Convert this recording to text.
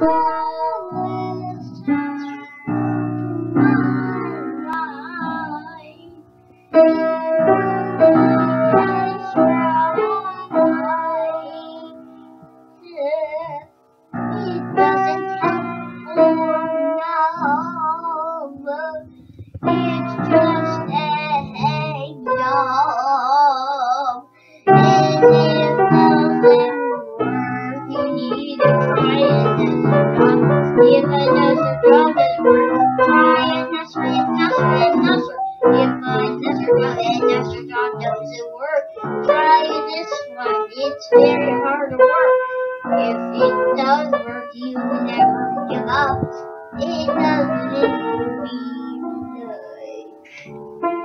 It's just a job. And if it doesn't work, you need to try another job. If another job doesn't work, try another. If another job doesn't work, try this one. It's very hard to work. If it does work, you never give up. It doesn't mean like